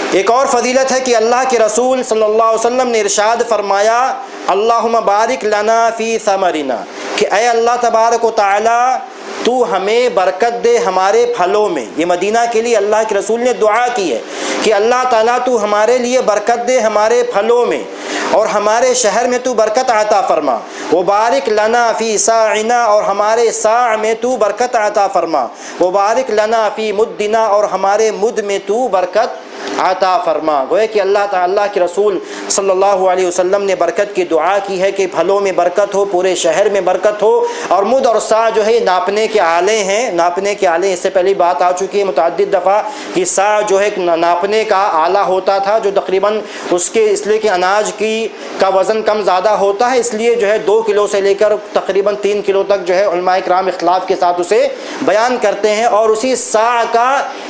ایک اور فضیلت ہے کہ اللہ کے رسول صلی اللہ علیہ وسلم نے ارشاد فرمایا اللہم بارک لنا فی ثمرنا، کہ اے اللہ تبارک و تعالی تو ہمیں برکت دے ہمارے پھلوں میں۔ یہ مدینہ کے لیے اللہ کے رسول نے دعا کی ہے کہ اللہ تعالیٰ تو ہمارے لیے برکت دے ہمارے پھلوں میں اور ہمارے شہر میں تو برکت عطا فرما۔ وبارک لنا فی ساعنا، اور ہمارے ساع میں تو برکت عطا فرما۔ وبارک لنا فی مدنا، اور ہمارے مد میں تو برکت عطا فرما۔ گویا کہ اللہ تعالیٰ کے رسول صلی اللہ علیہ وسلم نے برکت کی دعا کی ہے کہ پھلوں میں برکت ہو، پورے شہر میں برکت ہو۔ اور مد اور سا جو ہے ناپنے کے آلے ہیں، ناپنے کے آلے، اس سے پہلے بات آ چکی ہے متعدد دفعہ کہ سا جو ہے ناپنے کا آلہ ہوتا تھا جو تقریباً اس لیے کہ اناج کا وزن کم زیادہ ہوتا ہے، اس لیے جو ہے 2 کلو سے لے کر تقریباً 3 کلو تک جو ہے علماء کرام اختلاف کے ساتھ اسے بیان کرتے ہیں، اور اسی سا کا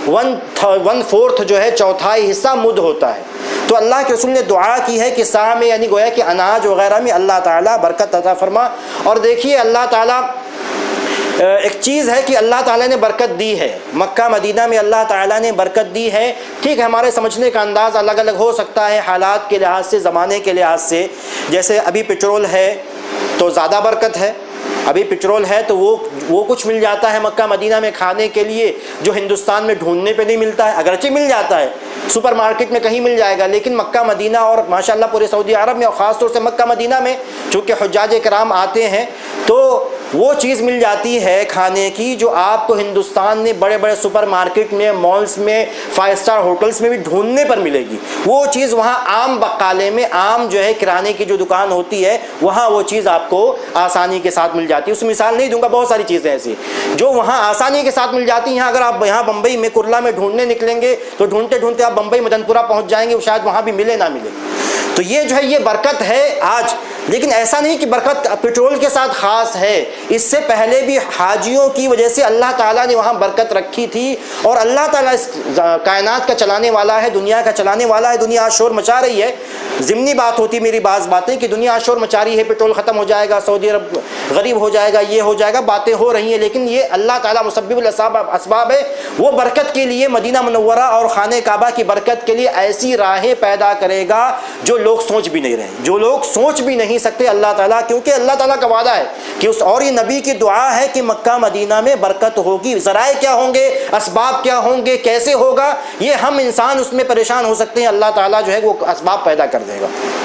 1/4 جو ہے چوتھائی حصہ مد ہوتا ہے۔ تو اللہ کے رسول نے دعا کی ہے کہ سا میں یعنی گویا کہ اناج وغیرہ میں اللہ تعالیٰ برکت عطا فرما۔ اور دیکھیے اللہ تعالیٰ ایک چیز ہے کہ اللہ تعالیٰ نے برکت دی ہے، مکہ مدینہ میں اللہ تعالیٰ نے برکت دی ہے۔ ٹھیک ہے، ہمارے سمجھنے کا انداز الگ الگ ہو سکتا ہے حالات کے لحاظ سے، زمانے کے لحاظ سے۔ جیسے ابھی پٹرول ہے تو زیادہ برکت ہے، ابھی پٹرول ہے تو وہ کچھ مل جاتا ہے مکہ مدینہ میں کھانے کے لیے جو ہندوستان میں ڈھونڈنے پہ نہیں ملتا ہے، اگرچہ مل جاتا ہے سپر مارکیٹ میں کہیں مل جائے گا، لیکن مکہ مدینہ اور ماشاءاللہ پورے سعودی عرب میں اور خاص طور سے مکہ مدینہ میں چونکہ حجاج کرام آتے ہیں تو وہ چیز مل جاتی ہے کھانے کی جو آپ کو ہندوستان میں بڑے بڑے سپر مارکیٹ میں، مالز میں، 5 اسٹار ہوٹلز میں بھی ڈھونڈنے پر ملے گی۔ وہ چیز وہاں عام بقالے میں، عام جو ہے کرانے کی جو دکان ہوتی ہے وہاں وہ چیز آپ کو آسانی کے ساتھ مل جاتی ہے۔ اس مثال نہیں دوں گا، بہت ساری چیزیں ایسی جو وہاں آسانی کے ساتھ مل جاتی ہیں۔ اگر آپ یہاں بمبئی میں کرلا میں ڈھونڈنے نکلیں گے تو ڈھونڈتے ڈھونڈتے آپ بمبئی مدن پورہ پہنچ جائیں گے، شاید وہاں بھی ملے نہ ملے۔ تو یہ جو ہے یہ برکت ہے آج، لیکن ایسا نہیں کہ برکت پٹرول کے ساتھ خاص ہے، اس سے پہلے بھی حاجیوں کی وجہ سے اللہ تعالیٰ نے وہاں برکت رکھی تھی۔ اور اللہ تعالیٰ اس کائنات کا چلانے والا ہے، دنیا کا چلانے والا ہے۔ دنیا شور مچا رہی ہے، ضمنی بات ہوتی میری بعض باتیں کہ دنیا شور مچا رہی ہے، پٹرول ختم ہو جائے گا، سعودی عرب غریب ہو جائے گا، یہ ہو جائے گا، باتیں ہو رہی ہیں، لیکن یہ اللہ تعالیٰ مسبب الاسباب ہے۔ وہ برکت کے لیے مدینہ منورہ اور خانہ کعبہ کی برکت کے لیے ایسی راہیں پیدا کرے گا جو لوگ سوچ بھی نہیں رہے، جو لوگ سوچ بھی نہیں سکتے اللہ تعالیٰ، کیونکہ اللہ تعالیٰ کا وعدہ ہے کہ اور یہ نبی کی دعا ہے کہ مکہ مدینہ میں برکت ہوگی۔ ذرائع کیا ہوں گے، اسباب کیا ہوں گے، کیسے ہوگا، یہ ہم انسان اس میں پریشان ہو سکتے ہیں، اللہ تعالیٰ جو ہے وہ اسباب پیدا کر دے گا۔